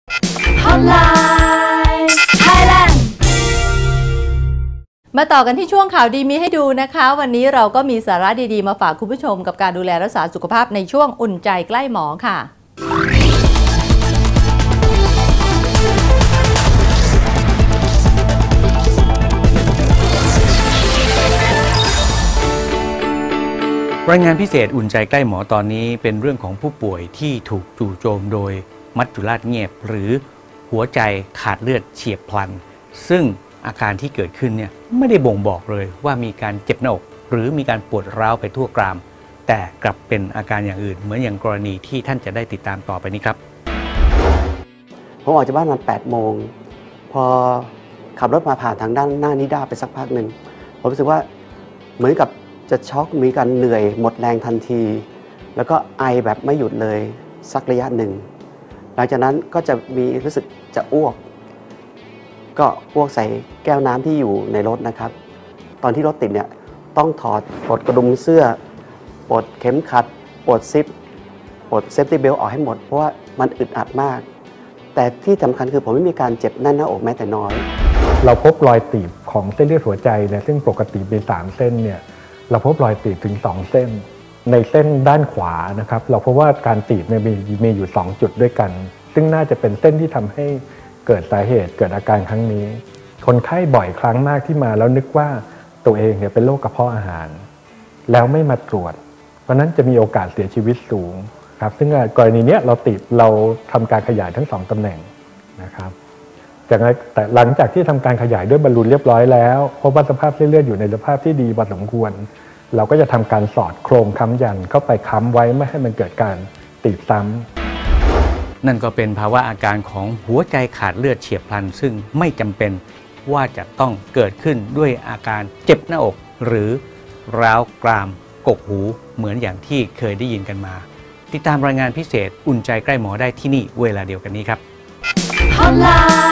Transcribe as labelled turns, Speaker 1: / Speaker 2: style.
Speaker 1: Hotline Thailand มาต่อกันที่ช่วงข่าวดีมีให้ดูนะคะวันนี้เราก็มีสาระดีๆมาฝากคุณผู้ชมกับการดูแลรักษาสุขภาพในช่วงอุ่นใจใกล้หมอค่ะ
Speaker 2: รายงานพิเศษอุ่นใจใกล้หมอตอนนี้เป็นเรื่องของผู้ป่วยที่ถูกจู่โจมโดยมัจจุราชเงียบหรือหัวใจขาดเลือดเฉียบพลันซึ่งอาการที่เกิดขึ้นเนี่ยไม่ได้บ่งบอกเลยว่ามีการเจ็บหน้าอกหรือมีการปวดร้าวไปทั่วกรามแต่กลับเป็นอาการอย่างอื่นเหมือนอย่างกรณีที่ท่านจะได้ติดตามต่อไปนี้ครับ
Speaker 3: ผมออกจากบ้านมา8 โมงพอขับรถมาผ่านทางด้านหน้านิด้าไปสักพักหนึ่งผมรู้สึกว่าเหมือนกับจะช็อกมีการเหนื่อยหมดแรงทันทีแล้วก็ไอแบบไม่หยุดเลยสักระยะหนึ่งหลังจากนั้นก็จะมีรู้สึกจะอ้วกก็อ้วกใส่แก้วน้ำที่อยู่ในรถนะครับตอนที่รถติดเนี่ยต้องถอดปลดกระดุมเสื้อปลดเข็มขัดปลดซิปปลดเซฟตี้เบลต์ออกให้หมดเพราะว่ามันอึดอัดมากแต่ที่สำคัญคือผมไม่มีการเจ็บแน่นหน้าอกแม้แต่น้อย
Speaker 4: เราพบรอยตีบของเส้นเลือดหัวใจเนี่ยซึ่งปกติมี3 เส้นเนี่ยเราพบรอยตีบถึง2 เส้นในเส้นด้านขวานะครับเราพบว่าการตีบมีอยู่2 จุดด้วยกันซึ่งน่าจะเป็นเส้นที่ทำให้เกิดสาเหตุเกิดอาการครั้งนี้คนไข้บ่อยครั้งมากที่มาแล้วนึกว่าตัวเองเนี่ยเป็นโรคกระเพาะอาหารแล้วไม่มาตรวจเพราะนั้นจะมีโอกาสเสียชีวิตสูงครับซึ่งกรณีนี้เราทำการขยายทั้ง2 ตำแหน่งนะครับแต่หลังจากที่ทำการขยายด้วยบอลลูนเรียบร้อยแล้วพบว่าสภาพเส้นเลือดอยู่ในสภาพที่ดีพอสมควรเราก็จะทำการสอดโครงค้ำยันเข้าไปค้ำไว้ไม่ให้มันเกิดการตีบซ้ำ
Speaker 2: นั่นก็เป็นภาวะอาการของหัวใจขาดเลือดเฉียบพลันซึ่งไม่จำเป็นว่าจะต้องเกิดขึ้นด้วยอาการเจ็บหน้าอกหรือร้าวกรามกกหูเหมือนอย่างที่เคยได้ยินกันมาติดตามรายงานพิเศษอุ่นใจใกล้หมอได้ที่นี่เวลาเดียวกันนี้ครับ